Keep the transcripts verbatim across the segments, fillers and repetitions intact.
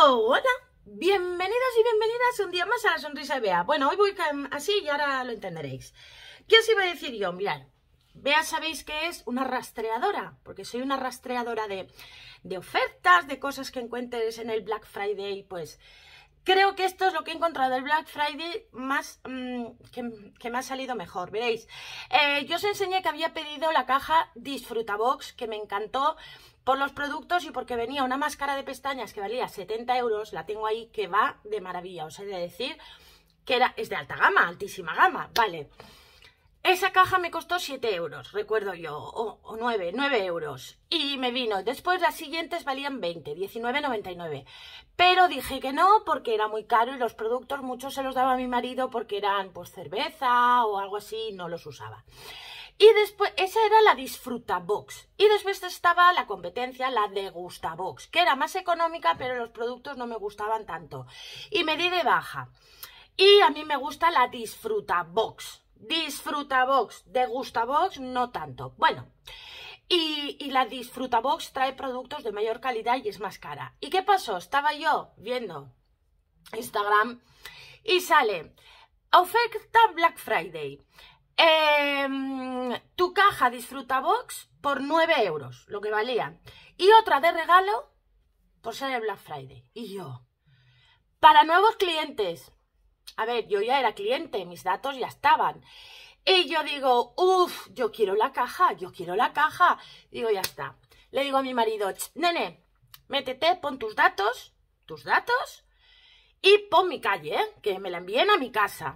Hola, bienvenidos y bienvenidas un día más a La Sonrisa de Bea. Bueno, hoy voy así y ahora lo entenderéis. ¿Qué os iba a decir yo? Mirad, Bea sabéis que es una rastreadora, porque soy una rastreadora de, de ofertas, de cosas que encuentres en el Black Friday. Pues creo que esto es lo que he encontrado el Black Friday más mmm, que, que me ha salido mejor. Veréis, eh, yo os enseñé que había pedido la caja Disfrutabox, que me encantó por los productos y porque venía una máscara de pestañas que valía setenta euros. La tengo ahí, que va de maravilla. Os he de decir que era, es de alta gama, altísima gama, vale. Esa caja me costó siete euros, recuerdo yo, o, o nueve, nueve euros. Y me vino. Después las siguientes valían veinte, diecinueve noventa y nueve. Pero dije que no, porque era muy caro y los productos muchos se los daba a mi marido porque eran pues cerveza o algo así, no los usaba. Y después, esa era la Disfrutabox. Y después estaba la competencia, la Degustabox, que era más económica, pero los productos no me gustaban tanto. Y me di de baja. Y a mí me gusta la Disfrutabox. Disfrutabox, Degustabox no tanto. Bueno, y, y la Disfrutabox trae productos de mayor calidad y es más cara. ¿Y qué pasó? Estaba yo viendo Instagram y sale oferta Black Friday. Eh, tu caja Disfrutabox por nueve euros, lo que valía. Y otra de regalo por ser el Black Friday. Y yo, para nuevos clientes. A ver, yo ya era cliente, mis datos ya estaban. Y yo digo, uff, yo quiero la caja, yo quiero la caja. Digo, ya está. Le digo a mi marido, nene, métete, pon tus datos, tus datos, y pon mi calle, ¿eh? Que me la envíen a mi casa.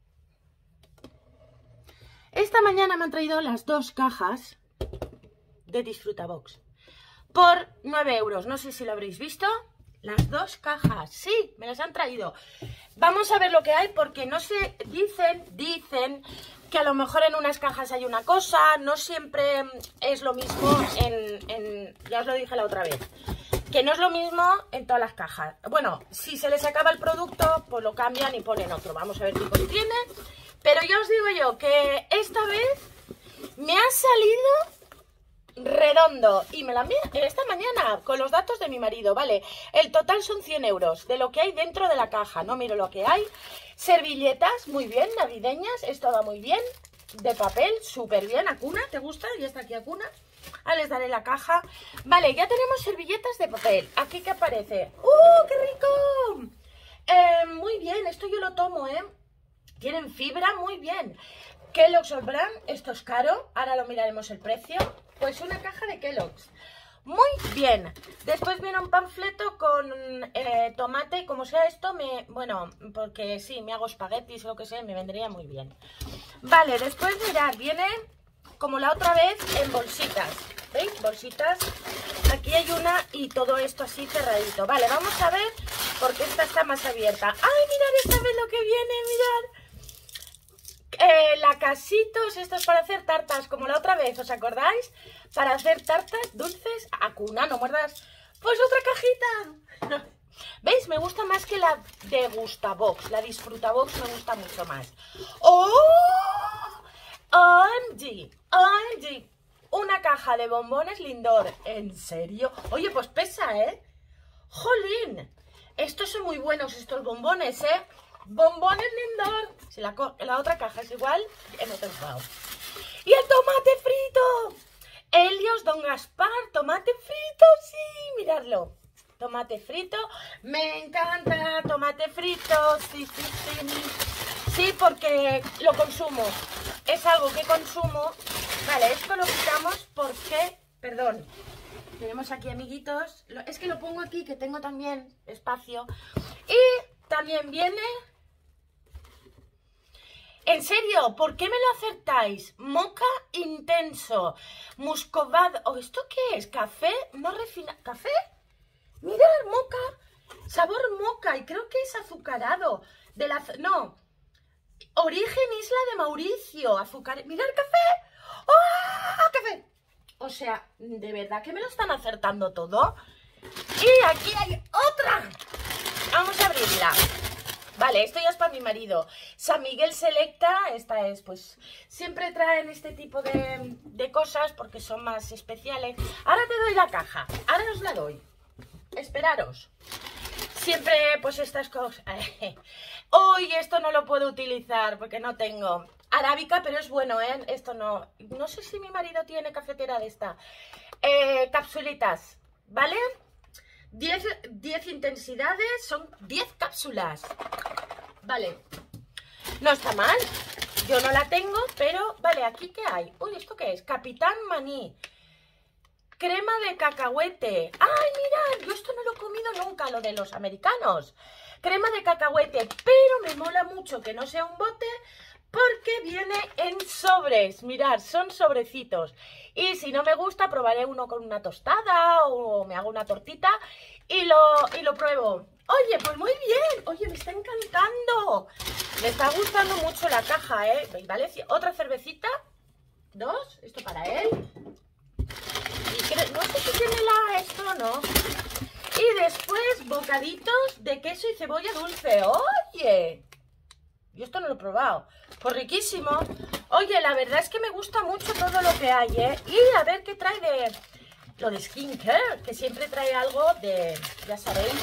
Esta mañana me han traído las dos cajas de Disfrutabox por nueve euros. No sé si lo habréis visto. Las dos cajas, sí, me las han traído. Vamos a ver lo que hay, porque no sé, dicen, dicen que a lo mejor en unas cajas hay una cosa, no siempre es lo mismo en, en ya os lo dije la otra vez, que no es lo mismo en todas las cajas. Bueno, si se les acaba el producto, pues lo cambian y ponen otro. Vamos a ver qué tipo tiene. Pero ya os digo yo que esta vez me ha salido redondo y me la envié esta mañana con los datos de mi marido, vale. El total son cien euros de lo que hay dentro de la caja, no miro lo que hay. Servilletas, muy bien, navideñas, esto va muy bien. De papel, súper bien. Acuna, ¿te gusta? Ya está aquí Acuna. Ahora les daré la caja. Vale, ya tenemos servilletas de papel. Aquí que aparece. ¡Uh, qué rico! Eh, muy bien, esto yo lo tomo, ¿eh? Tienen fibra, muy bien. Kellogg's All Brand, esto es caro, ahora lo miraremos el precio. Pues una caja de Kellogg's, muy bien. Después viene un panfleto con eh, tomate, como sea esto, me, bueno, porque sí, me hago espaguetis o lo que sea, me vendría muy bien. Vale, después mirad, viene como la otra vez en bolsitas, ¿veis? Bolsitas, aquí hay una y todo esto así cerradito. Vale, vamos a ver, porque esta está más abierta. ¡Ay, mirad esta vez lo que viene, mirad! Eh, la casitos, esto es para hacer tartas, como la otra vez, ¿os acordáis? Para hacer tartas dulces, Acuna, no muerdas. Pues otra cajita. ¿Veis? Me gusta más que la Degustabox. La Disfrutabox me gusta mucho más. ¡Oh! O M G, O M G. Una caja de bombones Lindor. ¿En serio? Oye, pues pesa, ¿eh? ¡Jolín! Estos son muy buenos, estos bombones, ¿eh? Bombones Lindor. Si la, la otra caja es igual, hemos pensado. ¡Y el tomate frito! Helios Don Gaspar, tomate frito, sí, miradlo. Tomate frito, me encanta tomate frito, sí, sí, sí. Sí, porque lo consumo. Es algo que consumo. Vale, esto lo quitamos porque, perdón, tenemos aquí amiguitos. Es que lo pongo aquí, que tengo también espacio. Y también viene... En serio, ¿por qué me lo acertáis? Moca intenso, muscovado. ¿O esto qué es? ¿Café? No refinado. ¿Café? Mirad, moca. Sabor moca y creo que es azucarado. De la... No. Origen Isla de Mauricio. Azúcar. Mirad, café. ¡Oh! ¡Café! O sea, ¿de verdad que me lo están acertando todo? Y aquí hay otra. Vamos a abrirla. Vale, esto ya es para mi marido. San Miguel Selecta, esta es, pues, siempre traen este tipo de, de cosas porque son más especiales. Ahora te doy la caja, ahora os la doy. Esperaros. siempre pues estas cosas. Hoy esto no lo puedo utilizar porque no tengo arábica, pero es bueno, ¿eh? Esto no, no sé si mi marido tiene cafetera de esta. Eh, capsulitas, ¿vale? diez intensidades, son diez cápsulas. Vale, no está mal. Yo no la tengo, pero vale, ¿aquí qué hay? Uy, ¿esto qué es? Capitán Maní. Crema de cacahuete. ¡Ay, mirad! Yo esto no lo he comido nunca, lo de los americanos. Crema de cacahuete, pero me mola mucho que no sea un bote porque viene en sobres. Mirad, son sobrecitos. Y si no me gusta, probaré uno con una tostada o me hago una tortita y lo, y lo pruebo. Oye, pues muy bien. Oye, me está encantando. Me está gustando mucho la caja, ¿eh? ¿Vale? Otra cervecita. Dos. Esto para él. Y creo, no sé si tiene la esto o no. Y después bocaditos de queso y cebolla dulce. Oye, yo esto no lo he probado. Pues riquísimo. Oye, la verdad es que me gusta mucho todo lo que hay, ¿eh? Y a ver qué trae de lo de skincare, que siempre trae algo de, ya sabéis,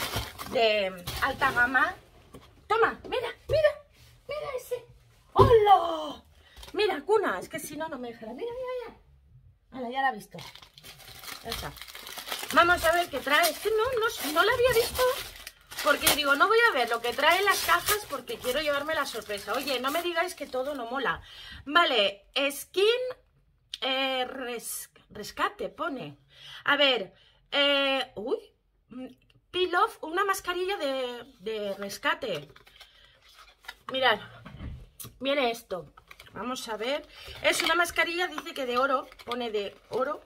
de alta gama. Toma, mira, mira, mira ese. ¡Hola! Mira, cuna, es que si no, no me dejará. Mira, mira, ya. Vale, ya la he visto. Ya está. Vamos a ver qué trae. Es que no, no, no la había visto. Porque digo, no voy a ver lo que trae las cajas porque quiero llevarme la sorpresa. Oye, no me digáis que todo no mola. Vale, Skin eh, res, Rescate pone. A ver, eh, uy, Peel Off, una mascarilla de, de rescate. Mirad, viene esto. Vamos a ver. Es una mascarilla, dice que de oro. Pone de oro.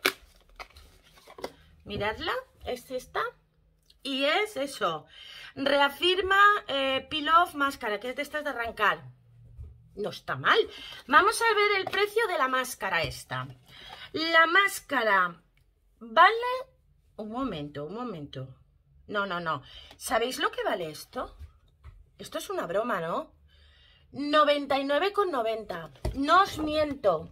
Miradla, es esta. Y es eso. Reafirma eh, Peel Off máscara, que es de estas de arrancar. No está mal. Vamos a ver el precio de la máscara esta. La máscara vale... Un momento, un momento. No, no, no. ¿Sabéis lo que vale esto? Esto es una broma, ¿no? noventa y nueve con noventa. No os miento.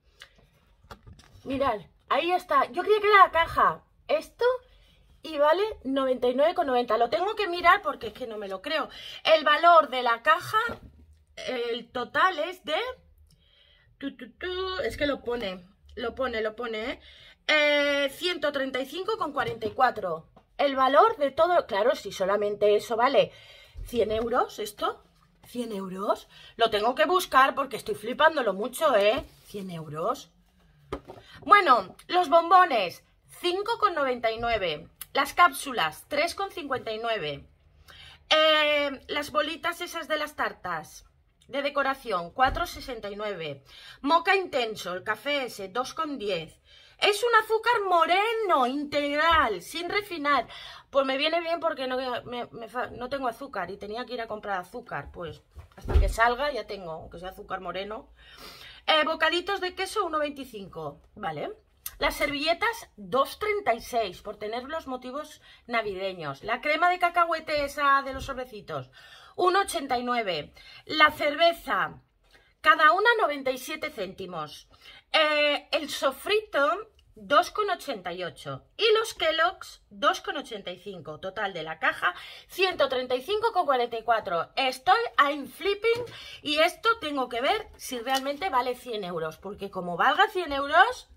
Mirad, ahí está. Yo creía que era la caja. Esto... y vale noventa y nueve con noventa. Lo tengo que mirar porque es que no me lo creo. El valor de la caja, el total es de... Tu, tu, tu, es que lo pone, lo pone, lo pone, ¿eh? Eh, ciento treinta y cinco con cuarenta y cuatro. El valor de todo... Claro, si solamente eso vale cien euros, esto... cien euros. Lo tengo que buscar porque estoy flipándolo mucho, ¿eh? cien euros. Bueno, los bombones, cinco con noventa y nueve. Las cápsulas, tres con cincuenta y nueve. Eh, las bolitas esas de las tartas de decoración, cuatro con sesenta y nueve. Moca intenso, el café ese, dos con diez. Es un azúcar moreno, integral, sin refinar. Pues me viene bien porque no, me, me, no tengo azúcar y tenía que ir a comprar azúcar. Pues hasta que salga ya tengo, aunque sea azúcar moreno. Eh, bocaditos de queso, uno veinticinco, ¿vale? Las servilletas, dos treinta y seis, por tener los motivos navideños. La crema de cacahuete esa de los sobrecitos, uno ochenta y nueve. La cerveza, cada una noventa y siete céntimos. Eh, el sofrito, dos con ochenta y ocho. Y los Kellogg's, dos con ochenta y cinco. Total de la caja, ciento treinta y cinco con cuarenta y cuatro. Estoy I'm flipping y esto tengo que ver si realmente vale cien euros. Porque como valga cien euros...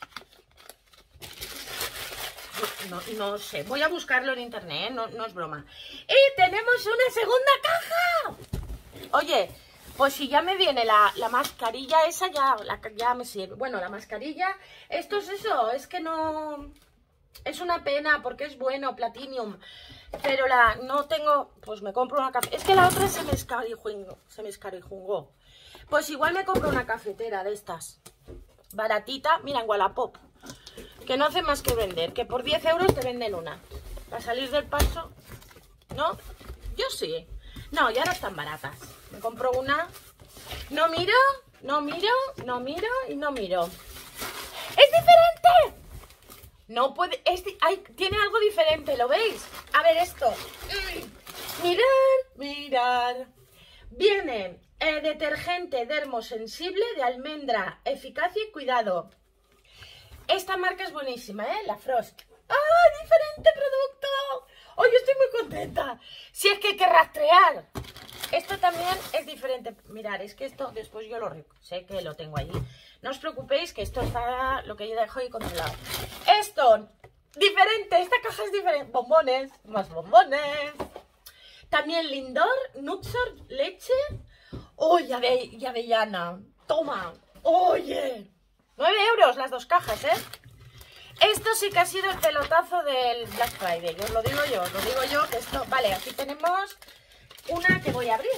No, no sé, voy a buscarlo en internet, ¿eh? no, no es broma. ¡Y tenemos una segunda caja! Oye, pues si ya me viene la, la mascarilla esa, ya, la, ya me sirve. Bueno, la mascarilla, esto es eso, es que no... Es una pena porque es bueno, Platinum. Pero la no tengo, pues me compro una cafetera. Es que la otra se me escarijungó, se me escarijungó. Pues igual me compro una cafetera de estas. Baratita, mira, en Wallapop. Que no hace más que vender, que por diez euros te venden una. Para salir del paso, ¿no? Yo sí. No, ya no están baratas. Me compro una. No miro, no miro, no miro y no miro. ¡Es diferente! No puede... Es, hay, tiene algo diferente, ¿lo veis? A ver esto. Mirad, mirad. Viene eh, detergente dermosensible de almendra, eficacia y cuidado. Esta marca es buenísima, ¿eh? La Frost. ¡Ah, diferente producto! ¡Hoy estoy muy contenta! Si es que hay que rastrear. Esto también es diferente. Mirad, es que esto después yo lo sé que lo tengo allí. No os preocupéis que esto está lo que yo dejo ahí controlado. Esto, diferente. Esta caja es diferente. Bombones, más bombones. También Lindor, Nutsor, leche. ¡Uy, ave y avellana! ¡Toma! ¡Oye! nueve euros las dos cajas, ¿eh? Esto sí que ha sido el pelotazo del Black Friday. Os lo digo yo, os lo digo yo. Que esto... Vale, aquí tenemos una que voy a abrir.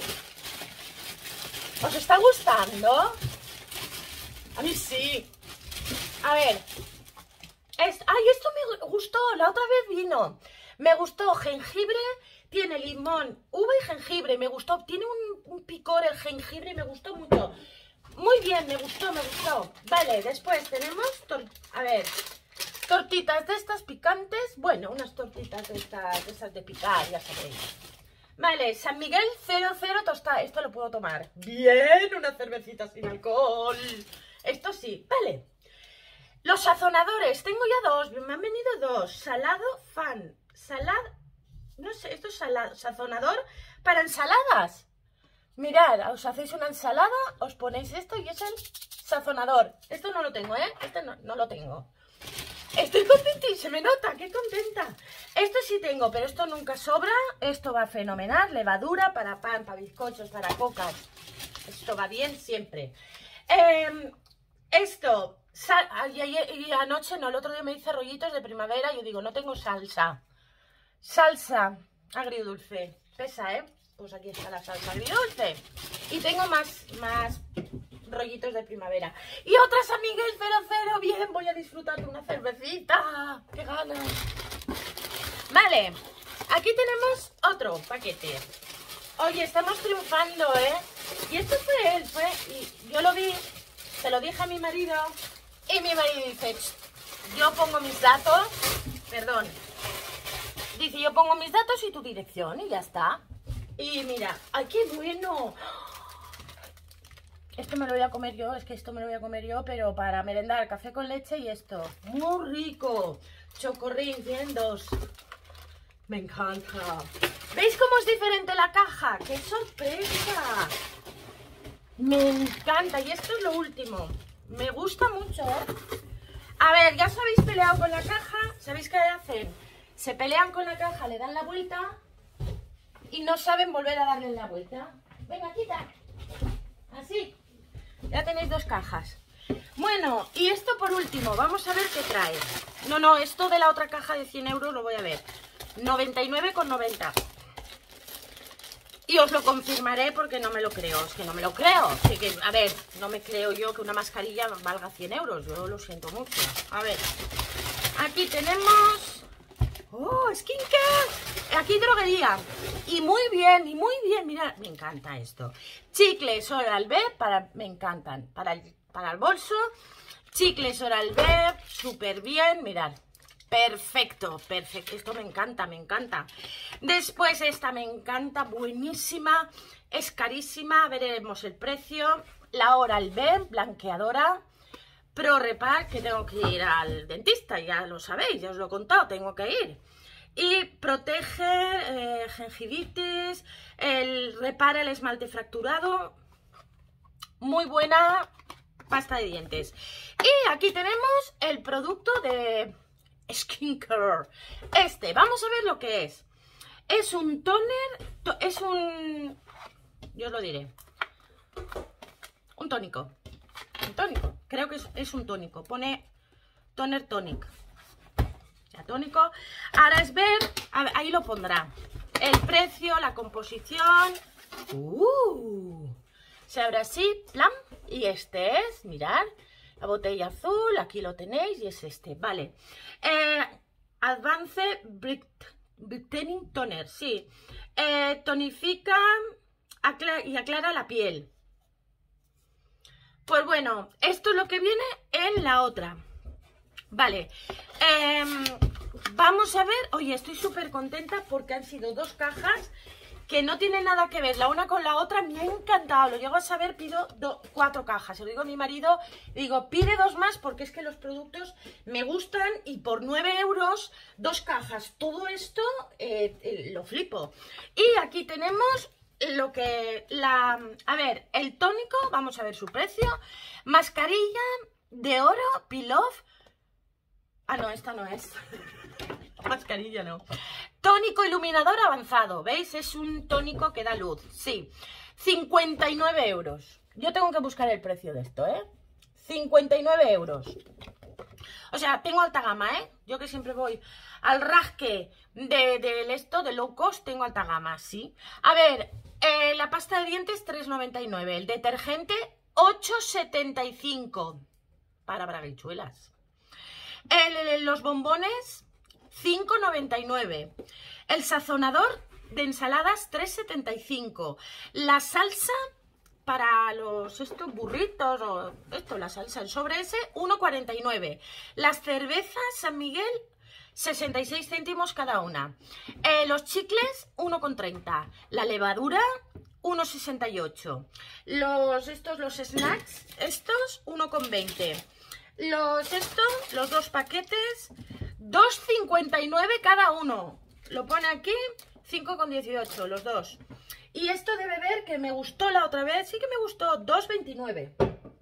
¿Os está gustando? A mí sí. A ver. Es... Ay, esto me gustó. La otra vez vino. Me gustó jengibre. Tiene limón, uva y jengibre. Me gustó. Tiene un, un picor el jengibre y me gustó mucho. Muy bien, me gustó, me gustó. Vale, después tenemos... A ver... Tortitas de estas picantes. Bueno, unas tortitas de estas de, estas de picar, ya sabéis. Vale, San Miguel cero cero tostada. Esto lo puedo tomar. Bien, una cervecita sin alcohol. Esto sí, vale. Los sazonadores. Tengo ya dos. Me han venido dos. Salado fan. Salad. No sé, esto es salado. Sazonador para ensaladas. Mirad, os hacéis una ensalada, os ponéis esto y es el sazonador. Esto no lo tengo, ¿eh? Este no, no lo tengo. Estoy contenta y se me nota, qué contenta. Esto sí tengo, pero esto nunca sobra. Esto va fenomenal. Levadura para pan, para bizcochos, para cocas. Esto va bien siempre. Eh, esto, sal, y, y, y anoche, no, el otro día me hice rollitos de primavera. Yo digo, no tengo salsa. Salsa agridulce. Pesa, ¿eh? Pues aquí está la salsa agridulce. Y tengo más, más rollitos de primavera. Y otra San Miguel cero cero. Bien, voy a disfrutar de una cervecita. ¡Qué ganas! Vale, aquí tenemos otro paquete. Oye, estamos triunfando, ¿eh? Y esto fue él, fue... Y yo lo vi, se lo dije a mi marido. Y mi marido dice, yo pongo mis datos. Perdón. Dice, yo pongo mis datos y tu dirección y ya está. Y mira, ¡ay, qué bueno! Esto me lo voy a comer yo, es que esto me lo voy a comer yo, pero para merendar, café con leche y esto. ¡Muy rico! Chocorrín, cien dos. Me encanta. ¿Veis cómo es diferente la caja? ¡Qué sorpresa! Me encanta. Y esto es lo último. Me gusta mucho, ¿eh? A ver, ya os habéis peleado con la caja. ¿Sabéis qué hacen? Se pelean con la caja, le dan la vuelta y no saben volver a darle la vuelta. Venga, quita. Así. Ya tenéis dos cajas. Bueno, y esto por último. Vamos a ver qué trae. No, no, esto de la otra caja de cien euros lo voy a ver. noventa y nueve con noventa. Y os lo confirmaré porque no me lo creo. Es que no me lo creo. Así que, a ver, no me creo yo que una mascarilla valga cien euros. Yo lo siento mucho. A ver. Aquí tenemos... ¡Oh, skincare! Aquí droguería. Y muy bien, y muy bien. Mirad, me encanta esto. Chicles Oral-B, para, me encantan. Para el, para el bolso. Chicles Oral-B, súper bien. Mirad. Perfecto, perfecto. Esto me encanta, me encanta. Después esta me encanta, buenísima. Es carísima, veremos el precio. La Oral-B, blanqueadora. Pro Repar, que tengo que ir al dentista, ya lo sabéis, ya os lo he contado, tengo que ir. Y protege eh, gingivitis, el, repara el esmalte fracturado. Muy buena pasta de dientes. Y aquí tenemos el producto de Skincare. Este, vamos a ver lo que es. Es un toner, to, es un... yo os lo diré. Un tónico. Un tónico, creo que es, es un tónico. Pone toner tonic. Ya, tónico. Ahora es ver, a ver, ahí lo pondrá. El precio, la composición. Uh, se abre así, plan. Y este es, mirad, la botella azul, aquí lo tenéis y es este, vale. Eh, Advance Brightening Toner, sí. Eh, tonifica acla y aclara la piel. Pues bueno, esto es lo que viene en la otra. Vale. Eh, vamos a ver. Oye, estoy súper contenta porque han sido dos cajas que no tiene nada que ver la una con la otra. Me ha encantado, lo llego a saber, pido do, cuatro cajas. Se lo digo a mi marido, digo, pide dos más porque es que los productos me gustan y por nueve euros, dos cajas. Todo esto eh, eh, lo flipo. Y aquí tenemos lo que, la, a ver, el tónico, vamos a ver su precio. Mascarilla de oro, Peel Off. Ah, no, esta no es. Mascarilla no. Tónico iluminador avanzado, ¿veis? Es un tónico que da luz, sí. cincuenta y nueve euros. Yo tengo que buscar el precio de esto, ¿eh? cincuenta y nueve euros. O sea, tengo alta gama, ¿eh? Yo que siempre voy al rasque de, de esto, de low cost, tengo alta gama, ¿sí? A ver, eh, la pasta de dientes tres noventa y nueve. El detergente ocho setenta y cinco. Para braguichuelas. El, el, los bombones cinco noventa y nueve. El sazonador de ensaladas tres setenta y cinco. La salsa para los estos burritos o esto, la salsa, el sobre ese uno cuarenta y nueve. Las cervezas San Miguel sesenta y seis céntimos cada una. Eh, los chicles uno con treinta. La levadura uno sesenta y ocho. Los estos los snacks estos uno con veinte. Los estos, los dos paquetes, dos cincuenta y nueve cada uno. Lo pone aquí, cinco con dieciocho, los dos. Y esto de beber, que me gustó la otra vez, sí que me gustó, dos veintinueve.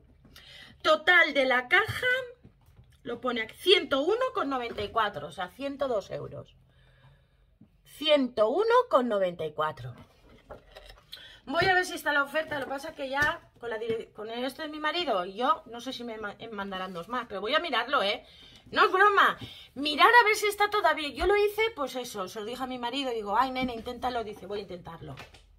Total de la caja, lo pone aquí, ciento uno con noventa y cuatro, o sea, ciento dos euros. ciento uno con noventa y cuatro. Voy a ver si está la oferta, lo que pasa es que ya con, la con esto de mi marido y yo, no sé si me mandarán dos más, pero voy a mirarlo, ¿eh? No es broma, mirar a ver si está todavía. Yo lo hice, pues eso, se lo dije a mi marido, digo, ay nene, inténtalo, dice, voy a intentarlo.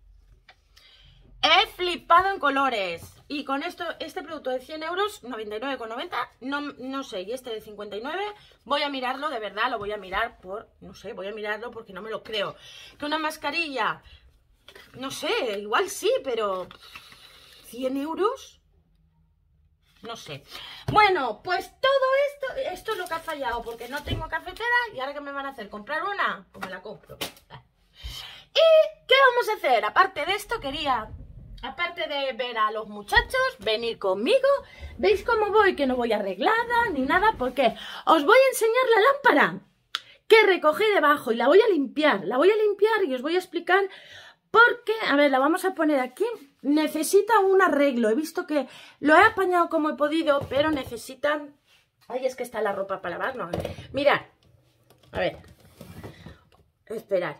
He flipado en colores. Y con esto, este producto de cien euros, noventa y nueve con noventa, no, no sé, y este de cincuenta y nueve, voy a mirarlo, de verdad, lo voy a mirar por, no sé, voy a mirarlo porque no me lo creo. Que una mascarilla... No sé, igual sí, pero ¿cien euros? No sé. Bueno, pues todo esto, esto es lo que ha fallado, porque no tengo cafetera y ahora ¿qué me van a hacer? ¿Comprar una? Pues me la compro. ¿Y qué vamos a hacer? Aparte de esto, quería, aparte de ver a los muchachos, venir conmigo. ¿Veis cómo voy? Que no voy arreglada ni nada, porque os voy a enseñar la lámpara que recogí debajo y la voy a limpiar. La voy a limpiar y os voy a explicar... Porque, a ver, la vamos a poner aquí. Necesita un arreglo. He visto que lo he apañado como he podido, pero necesita... Ay, es que está la ropa para lavar. No, mirad. A ver. Esperad.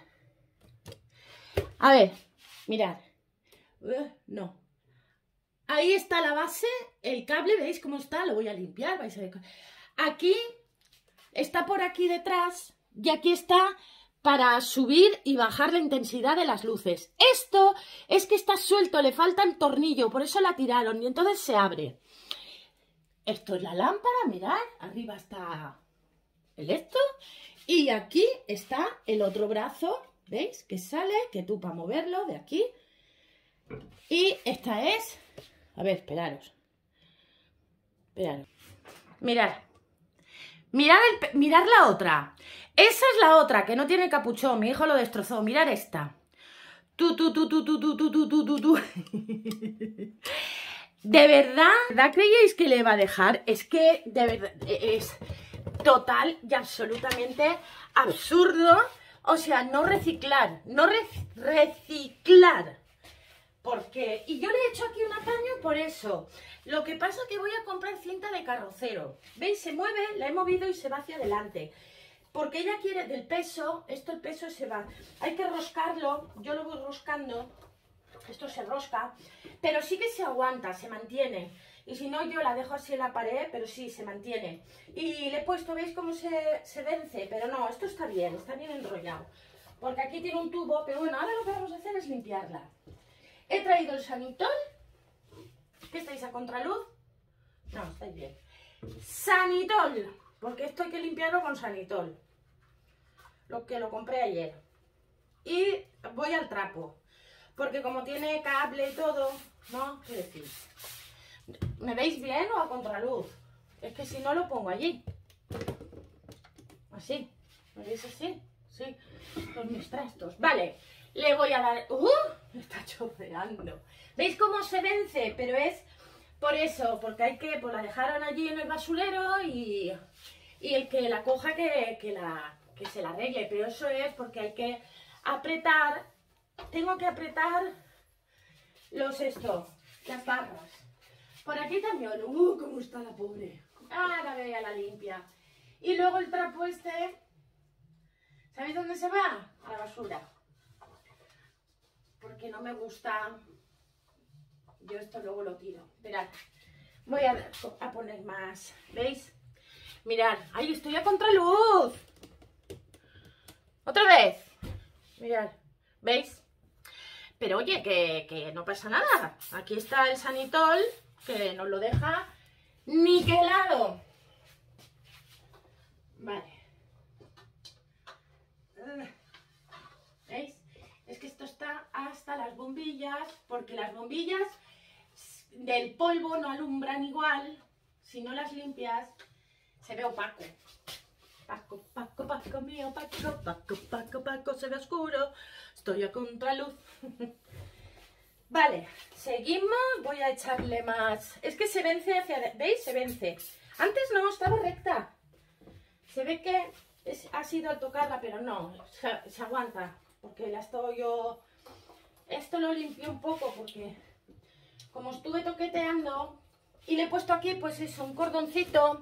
A ver, mirad. Uh, no. Ahí está la base, el cable, ¿veis cómo está? Lo voy a limpiar. Vais a ver. Aquí está por aquí detrás y aquí está... para subir y bajar la intensidad de las luces. Esto es que está suelto, le falta el tornillo, por eso la tiraron y entonces se abre. Esto es la lámpara, mirad, arriba está el esto y aquí está el otro brazo, ¿veis? Que sale, que tú para moverlo de aquí. Y esta es, a ver, esperaros, esperaros, mirad. Mirad, el, mirad la otra. Esa es la otra, que no tiene capuchón. Mi hijo lo destrozó. Mirad esta. Tu, tu, tu, tu, tu, tu, tu, tu, tu, tu, tu. ¿De verdad? ¿De verdad creíais que le va a dejar? Es que, de verdad, es total y absolutamente absurdo. O sea, no reciclar. No re reciclar. Porque, y yo le he hecho aquí un apaño por eso. Lo que pasa es que voy a comprar cinta de carrocero. ¿Veis? Se mueve, la he movido y se va hacia adelante. Porque ella quiere del peso, esto el peso se va. Hay que roscarlo, yo lo voy roscando. Esto se rosca, pero sí que se aguanta, se mantiene. Y si no, yo la dejo así en la pared, pero sí, se mantiene. Y le he puesto, ¿veis cómo se, se vence? Pero no, esto está bien, está bien enrollado. Porque aquí tiene un tubo, pero bueno, ahora lo que vamos a hacer es limpiarla. He traído el Sanitol. ¿Qué estáis a contraluz? No, estáis bien. Sanitol, porque esto hay que limpiarlo con Sanitol. Lo que lo compré ayer. Y voy al trapo, porque como tiene cable y todo, ¿no? ¿Qué decir? ¿Me veis bien o a contraluz? Es que si no lo pongo allí. Así. ¿Me veis así? Sí. Con mis trastos. Vale. Le voy a dar... ¡Uh! Me está chorreando. ¿Veis cómo se vence? Pero es por eso, porque hay que... Pues la dejaron allí en el basurero y, y el que la coja que, que, la, que se la arregle. Pero eso es porque hay que apretar... Tengo que apretar los esto, las barras. Por aquí también. ¡Uh! ¿Cómo está la pobre? Ahora vea la limpia. Y luego el trapo este... ¿Sabéis dónde se va? A la basura. Porque no me gusta. Yo esto luego lo tiro. Esperad. Voy a, a poner más. ¿Veis? Mirad. ¡Ay, estoy a contraluz! ¡Otra vez! Mirad. ¿Veis? Pero oye, que, que no pasa nada. Aquí está el Sanitol, que nos lo deja niquelado. Vale. ¿Veis? Es que esto está hasta las bombillas, porque las bombillas del polvo no alumbran igual. Si no las limpias, se ve opaco. Paco, Paco, Paco mío, Paco, Paco, Paco, Paco, se ve oscuro. Estoy a contraluz. Vale, seguimos. Voy a echarle más. Es que se vence hacia... ¿Veis? Se vence. Antes no, estaba recta. Se ve que es, ha sido al tocarla, pero no, se, se aguanta. Porque la estoy yo... Esto lo limpié un poco porque como estuve toqueteando y le he puesto aquí, pues eso, un cordoncito.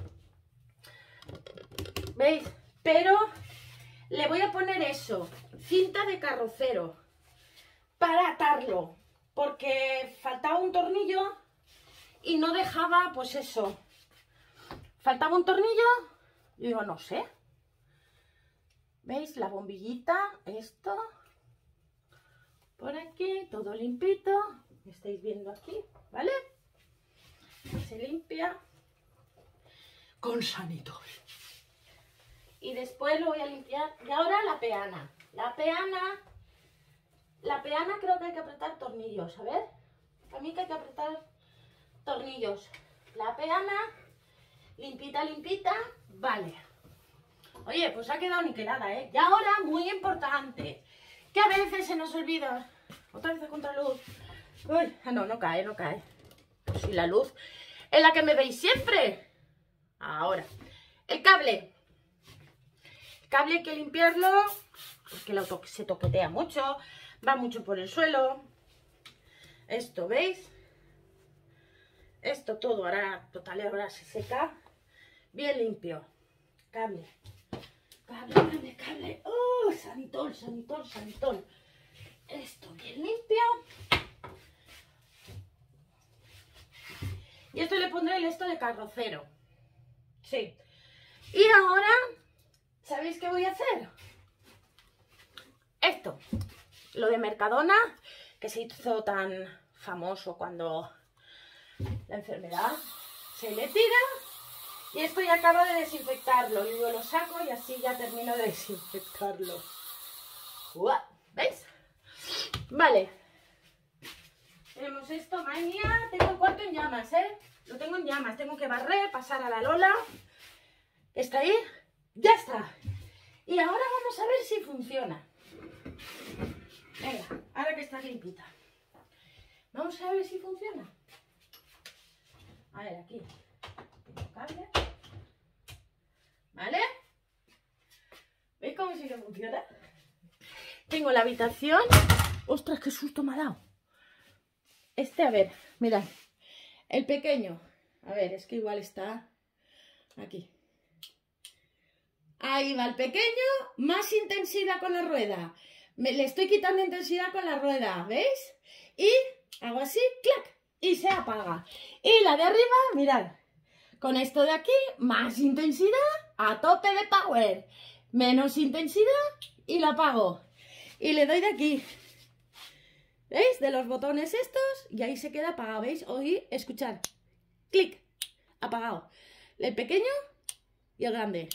¿Veis? Pero le voy a poner eso, cinta de carrocero, para atarlo. Porque faltaba un tornillo y no dejaba, pues eso. Faltaba un tornillo y digo, no sé. ¿Veis? La bombillita, esto. Por aquí, todo limpito. ¿Me estáis viendo aquí? ¿Vale? Se limpia con Sanitol. Y después lo voy a limpiar. Y ahora la peana. La peana... La peana creo que hay que apretar tornillos, a ver. A mí que hay que apretar tornillos. La peana, limpita, limpita, vale. Oye, pues ha quedado niquelada, ¿eh? Y ahora, muy importante, que a veces se nos olvida. Otra vez a contraluz. Uy, ah, no, no cae, no cae. Pues si la luz es la que me veis siempre. Ahora, el cable. El cable hay que limpiarlo, porque lo to se toquetea mucho. Va mucho por el suelo. Esto, ¿veis? Esto todo ahora, total, ahora se seca. Bien limpio. Cable. Cable, cable, cable. ¡Oh! Sanitol, Sanitol, Sanitol. Esto bien limpio. Y esto le pondré el esto de carrocero. Sí. Y ahora, ¿sabéis qué voy a hacer? Esto. Lo de Mercadona, que se hizo tan famoso cuando la enfermedad se le tira. Y esto ya acabo de desinfectarlo. Y yo lo saco y así ya termino de desinfectarlo. ¿Veis? Vale. Tenemos esto, madre mía. Tengo el cuarto en llamas, ¿eh? Lo tengo en llamas. Tengo que barrer, pasar a la Lola. ¿Está ahí? ¡Ya está! Y ahora vamos a ver si funciona. Venga, ahora que está limpita. Vamos a ver si funciona. A ver, aquí. Tengo cable. ¿Vale? ¿Veis cómo sí que funciona? Tengo la habitación. ¡Ostras, qué susto me ha dado! Este, a ver, mirad. El pequeño. A ver, es que igual está aquí. Ahí va el pequeño. Más intensidad con la rueda. Me, le estoy quitando intensidad con la rueda, ¿veis? Y hago así, clac, y se apaga. Y la de arriba, mirad, con esto de aquí, más intensidad, a tope de power. Menos intensidad y la apago. Y le doy de aquí, ¿veis? De los botones estos, y ahí se queda apagado, ¿veis? Oí, escuchar, clic, apagado. El pequeño y el grande.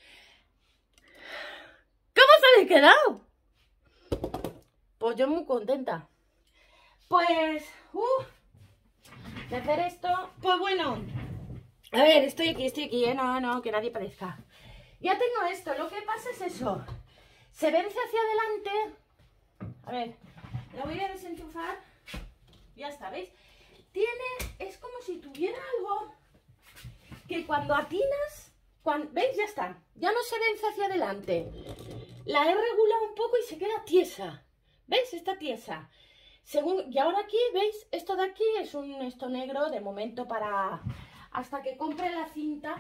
¿Cómo se le ha quedado? Pues yo muy contenta. Pues, uh, de hacer esto, pues bueno, a ver, estoy aquí, estoy aquí, ¿eh? No, no, que nadie parezca. Ya tengo esto, lo que pasa es eso, se vence hacia adelante A ver, la voy a desenchufar. Ya está, ¿veis? Tiene, es como si tuviera algo que cuando atinas, cuando, ¿veis? Ya está. Ya no se vence hacia adelante. La he regulado un poco y se queda tiesa. ¿Veis? Está tiesa. Según, y ahora aquí, ¿veis? Esto de aquí es un esto negro de momento para... Hasta que compre la cinta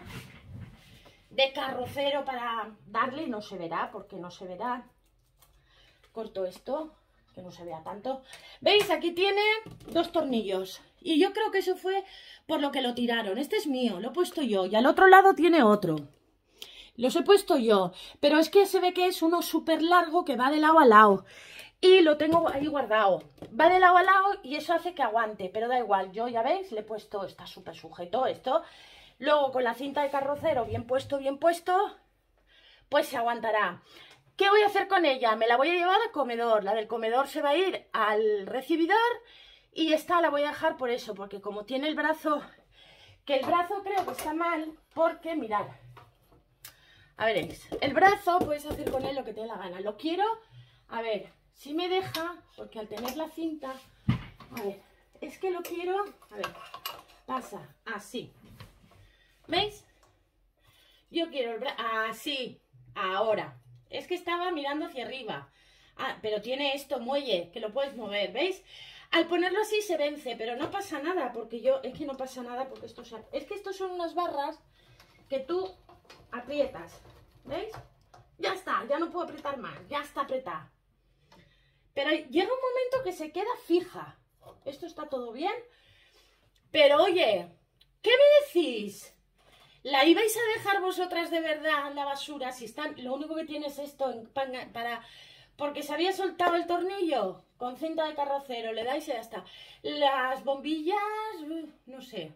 de carrocero para darle, no se verá, porque no se verá. Corto esto, que no se vea tanto. ¿Veis? Aquí tiene dos tornillos. Y yo creo que eso fue por lo que lo tiraron. Este es mío, lo he puesto yo. Y al otro lado tiene otro. Los he puesto yo. Pero es que se ve que es uno súper largo que va de lado a lado. Y lo tengo ahí guardado. Va de lado a lado y eso hace que aguante. Pero da igual, yo ya veis, le he puesto, está súper sujeto esto. Luego con la cinta de carrocero bien puesto, bien puesto, pues se aguantará. ¿Qué voy a hacer con ella? Me la voy a llevar al comedor. La del comedor se va a ir al recibidor. Y esta la voy a dejar por eso, porque como tiene el brazo, que el brazo creo que está mal, porque mirad, a veréis, el brazo puedes hacer con él lo que te dé la gana. Lo quiero, a ver, si me deja, porque al tener la cinta, a ver, es que lo quiero, a ver, pasa así, ¿veis? Yo quiero el brazo, así, ahora, es que estaba mirando hacia arriba, ah, pero tiene esto, muelle, que lo puedes mover, ¿veis? Al ponerlo así se vence, pero no pasa nada, porque yo, es que no pasa nada, porque esto se, es que estos son unas barras que tú aprietas, ¿veis? Ya está, ya no puedo apretar más, ya está apretada. Pero llega un momento que se queda fija. Esto está todo bien, pero oye, ¿qué me decís? ¿La ibais a dejar vosotras de verdad en la basura? Si están, lo único que tiene es esto en, para, para... Porque se había soltado el tornillo con cinta de carrocero, le dais y ya está. Las bombillas, no sé.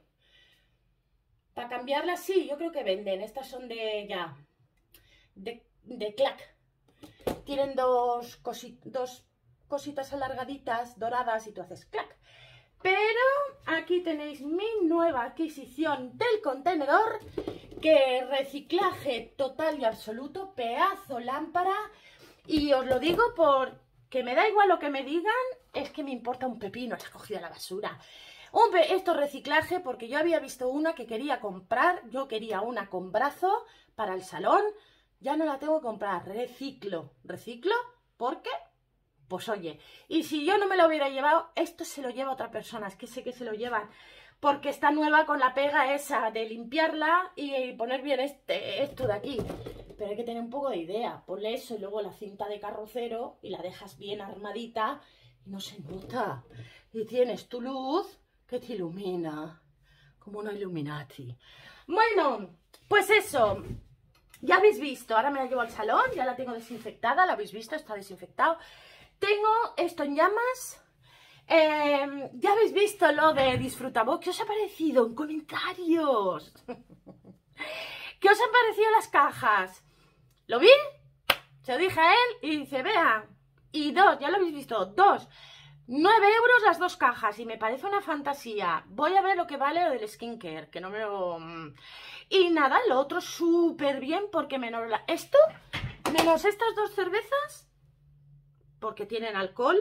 Para cambiarlas, sí, yo creo que venden. Estas son de ya, de, de clac. Tienen dos, cosi, dos cositas alargaditas, doradas, y tú haces clac. Pero aquí tenéis mi nueva adquisición del contenedor, que reciclaje total y absoluto, pedazo lámpara. Y os lo digo porque me da igual lo que me digan, es que me importa un pepino, la he cogido a la basura. Un pe esto es reciclaje porque yo había visto una que quería comprar, yo quería una con brazo para el salón, ya no la tengo que comprar, reciclo. ¿Reciclo? ¿Por qué? Pues oye, y si yo no me lo hubiera llevado, esto se lo lleva a otra persona, es que sé que se lo llevan, porque está nueva con la pega esa de limpiarla y poner bien este, esto de aquí. Pero hay que tener un poco de idea. Ponle eso y luego la cinta de carrocero y la dejas bien armadita y no se nota. Y tienes tu luz que te ilumina, como una Illuminati. Bueno, pues eso. Ya habéis visto, ahora me la llevo al salón, ya la tengo desinfectada, la habéis visto, está desinfectado. Tengo esto en llamas. Eh, ya habéis visto lo de Disfrutabox. ¿Qué os ha parecido? En comentarios. ¿Qué os han parecido las cajas? ¿Lo vi? Se lo dije a él y dice, vea, y dos, ya lo habéis visto, dos, nueve euros las dos cajas y me parece una fantasía. Voy a ver lo que vale lo del skincare, que no me lo... Y nada, lo otro súper bien porque menos la... esto, menos estas dos cervezas, porque tienen alcohol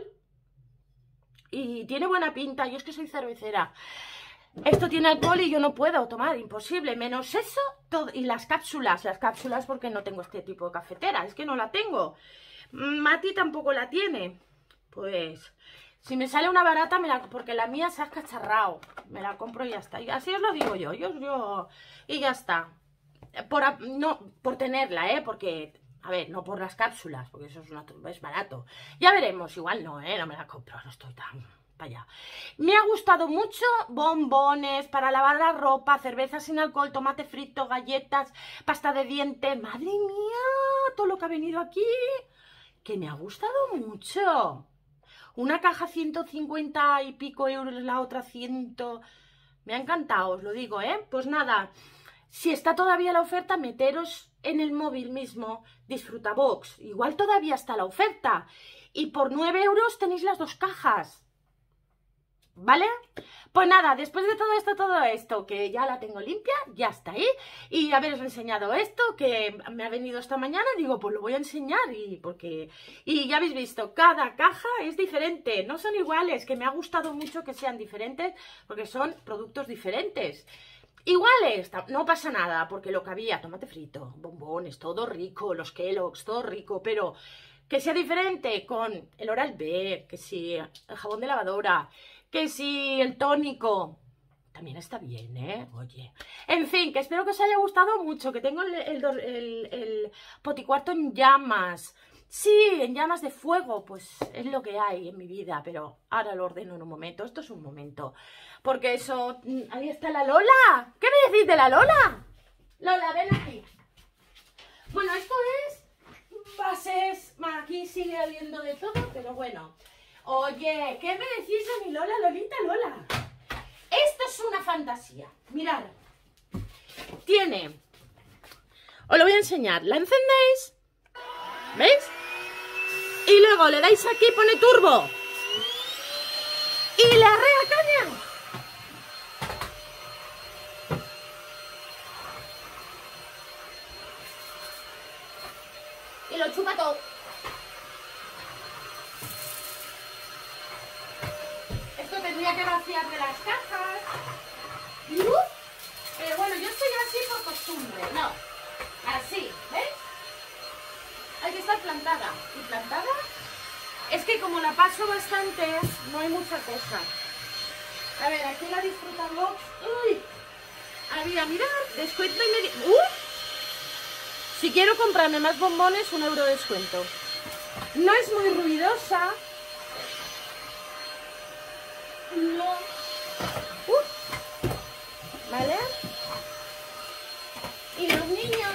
y tiene buena pinta, yo es que soy cervecera. Esto tiene alcohol y yo no puedo tomar, imposible, menos eso, todo. Y las cápsulas, las cápsulas porque no tengo este tipo de cafetera, es que no la tengo. Mati tampoco la tiene. Pues, si me sale una barata, me la, porque la mía se ha escacharrado, me la compro y ya está. Y así os lo digo yo, yo, yo, y ya está. Por, no, por tenerla, ¿eh? Porque, a ver, no por las cápsulas, porque eso es, una, es barato. Ya veremos, igual no, ¿eh? No me la compro, no estoy tan... para allá. Me ha gustado mucho, bombones para lavar la ropa, cerveza sin alcohol, tomate frito, galletas, pasta de dientes. Madre mía, todo lo que ha venido aquí, que me ha gustado mucho. Una caja ciento cincuenta y pico euros, la otra cien. Me ha encantado, os lo digo, ¿eh? Pues nada, si está todavía la oferta, meteros en el móvil mismo, Disfrutabox. Igual todavía está la oferta. Y por nueve euros tenéis las dos cajas. ¿vale? Pues nada, después de todo esto, todo esto, que ya la tengo limpia, ya está ahí. Y haberos enseñado esto, que me ha venido esta mañana, digo, pues lo voy a enseñar. Y porque y ya habéis visto, cada caja es diferente, no son iguales, que me ha gustado mucho que sean diferentes, porque son productos diferentes. Iguales, no pasa nada, porque lo que había, tomate frito, bombones, todo rico, los Kellogg's, todo rico, pero que sea diferente con el Oral-B, que si el jabón de lavadora, que si el tónico, también está bien, ¿eh? Oye, en fin, que espero que os haya gustado mucho, que tengo el, el, el, el poticuarto en llamas. Sí, en llamas de fuego, pues es lo que hay en mi vida, pero ahora lo ordeno en un momento, esto es un momento. Porque eso... Ahí está la Lola. ¿Qué me decís de la Lola? Lola, ven aquí. Bueno, esto es bases... Aquí sigue habiendo de todo, pero bueno. Oye, ¿qué me decís de mi Lola, Lolita, Lola? Esto es una fantasía. Mirad. Tiene... Os lo voy a enseñar. La encendéis. ¿Veis? Y luego le dais aquí, pone turbo. Y le arrea caña. Y lo chupa todo. Esto tendría que vaciar de las cajas. ¿Y? Pero bueno, yo estoy así por costumbre. No, así, ¿veis? Hay que estar plantada. ¿Y plantada? Es que como la paso bastante, no hay mucha cosa. A ver, aquí la Disfrutabox. Uy, había, mirad, descuento y medio. ¡Uh! Si quiero comprarme más bombones, un euro de descuento. No es muy ruidosa. No. Uh. ¿Vale? Y los niños.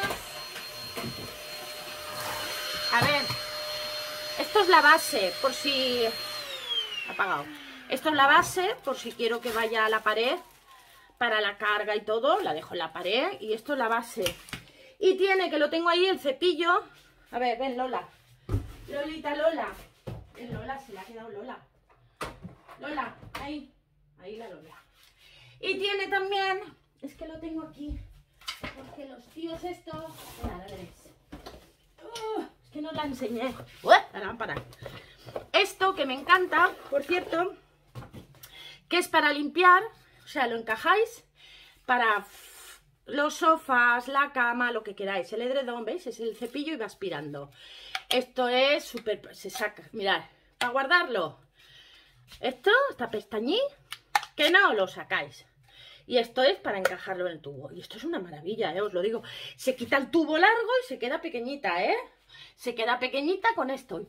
A ver, esto es la base, por si... Apagado. Esto es la base, por si quiero que vaya a la pared, para la carga y todo, la dejo en la pared, y esto es la base. Y tiene, que lo tengo ahí, el cepillo. A ver, ven, Lola. Lolita, Lola. Ven, Lola, se le ha quedado Lola. Lola, ahí. Ahí la Lola. Y tiene también, es que lo tengo aquí, porque los tíos estos... Mira, la veréis. Uh, es que no la enseñé. Uh, la lámpara. Esto que me encanta, por cierto, que es para limpiar, o sea, lo encajáis para los sofás, la cama, lo que queráis. El edredón, ¿veis? Es el cepillo y va aspirando. Esto es súper... Se saca, mirad, para guardarlo. Esto, esta pestañí, que no lo sacáis. Y esto es para encajarlo en el tubo. Y esto es una maravilla, ¿eh? Os lo digo. Se quita el tubo largo y se queda pequeñita, ¿eh? Se queda pequeñita con esto.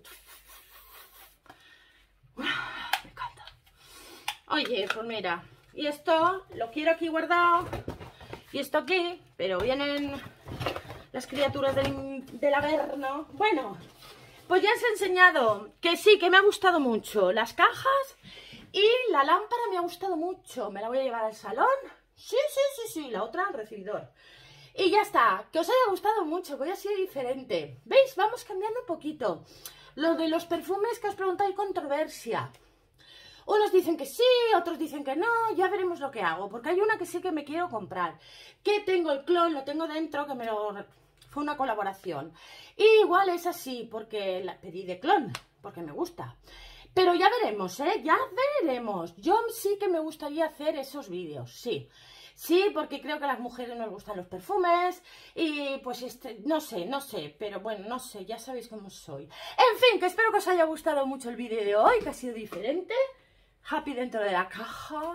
Me encanta. Oye, pues mira. Y esto lo quiero aquí guardado. Y esto aquí. Pero vienen las criaturas del, del Averno. Bueno, pues ya os he enseñado que sí, que me ha gustado mucho. Las cajas... Y la lámpara me ha gustado mucho. Me la voy a llevar al salón. Sí, sí, sí, sí. La otra al recibidor. Y ya está. Que os haya gustado mucho. Que hoy ha sido diferente. ¿Veis? Vamos cambiando un poquito. Lo de los perfumes que os preguntáis, hay controversia. Unos dicen que sí, otros dicen que no. Ya veremos lo que hago. Porque hay una que sí que me quiero comprar. Que tengo el clon, lo tengo dentro, que me lo... Fue una colaboración. Y igual es así, porque la pedí de clon. Porque me gusta. Pero ya veremos, ¿eh? Ya veremos. Yo sí que me gustaría hacer esos vídeos, sí. Sí, porque creo que a las mujeres nos gustan los perfumes. Y pues este, no sé, no sé. Pero bueno, no sé, ya sabéis cómo soy. En fin, que espero que os haya gustado mucho el vídeo de hoy, que ha sido diferente. Happy dentro de la caja.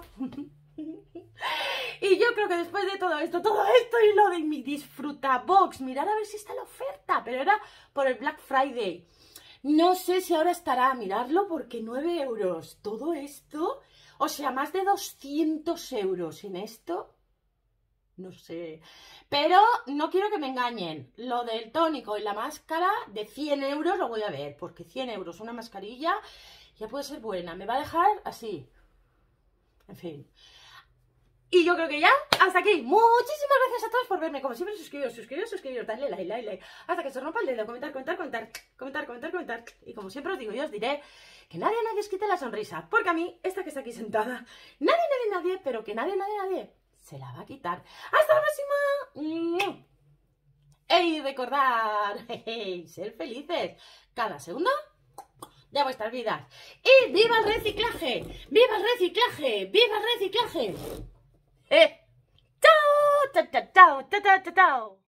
Y yo creo que después de todo esto, todo esto y lo de mi Disfrutabox, mirad a ver si está la oferta. Pero era por el Black Friday. No sé si ahora estará a mirarlo porque nueve euros. Todo esto, o sea, más de doscientos euros en esto. No sé. Pero no quiero que me engañen. Lo del tónico y la máscara de cien euros lo voy a ver. Porque cien euros una mascarilla ya puede ser buena. Me va a dejar así. En fin. Y yo creo que ya, hasta aquí. Muchísimas gracias a todos por verme. Como siempre, suscribiros, suscribiros, suscribiros, darle like, like, like. Hasta que se rompa el dedo. Comentar, comentar, comentar, comentar, comentar, comentar. Y como siempre os digo, yo os diré que nadie, nadie os quite la sonrisa. Porque a mí, esta que está aquí sentada, nadie, nadie, nadie, pero que nadie, nadie, nadie se la va a quitar. ¡Hasta la próxima! ¡Ey! Recordar, ser felices cada segundo de vuestras vidas. ¡Y viva el reciclaje! ¡Viva el reciclaje! ¡Viva el reciclaje! ¡Eh! ¡Chao! ¡Chao, chao, chao, chao, chao!